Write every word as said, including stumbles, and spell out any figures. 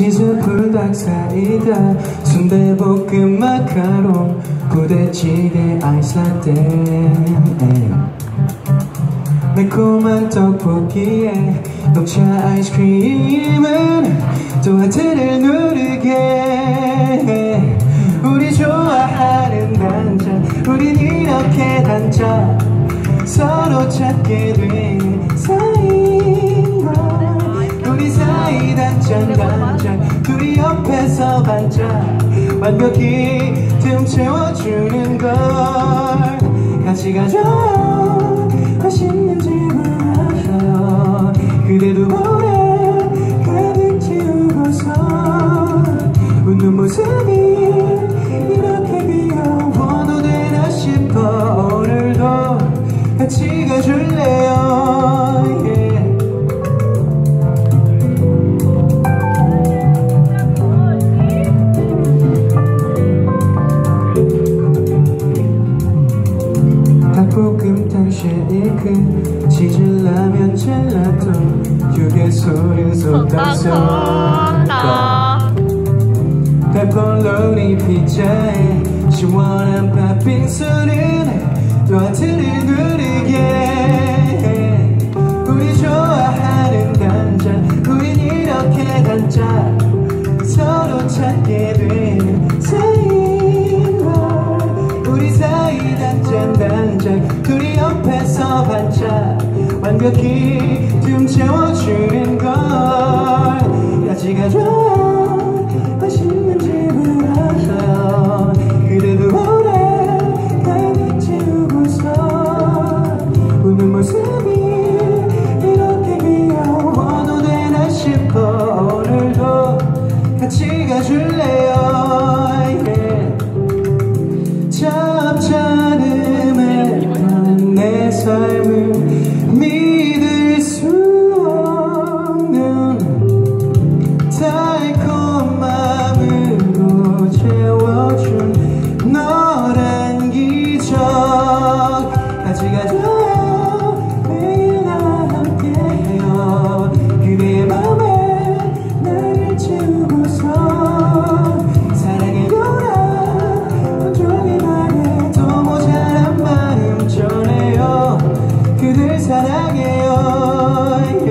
치즈 불닭 사이다 순대볶음 마카롱 부대찌개 아이스라떼 매콤한 떡볶이에 녹차 아이스크림은 또 하트를 누르게 우리 좋아하는 단짝 우린 이렇게 단짝 서로 찾게 된 사이인걸 우리 사이 단짝 단짝 둘이 옆에서 반짝 완벽히 틈 채워주는 걸 같이 가자 맛있는 집을 알아요 그대도 오래 가득 채우고서 웃는 모습이 이렇게 귀여워도 되나 싶어 오늘도 같이 가줄래요 yeah. 닭볶음탕 쉐이크 치즈라면 젤라또 휴게소는 속담속 페퍼로니 피자에 시원한 팥빙수는 또 하트를 누르게 우리 좋아하는 단짝 우린 이렇게 단짝 서로 찾게 된 사이인걸 우리 사이 단짝 단짝 둘이 옆에서 반짝 완벽히 틈 채워주는 걸 같이 가자 맛있는 집을 알아요 그대도 오래 가득 채우고서 웃는 모습이 이렇게 귀여워도 되나 싶어 오늘도 같이 가줄래요 yeah. 짭짤음했던 내 삶을 믿을 수 없는 달콤함으로 채워준 너란 기적 같이 가자 매일 나와 함께해요 그대의 맘에 나를 채우고서 사랑해요라 온종일 말해도 모자란 마음 전해요 그댈 사랑해요 yeah.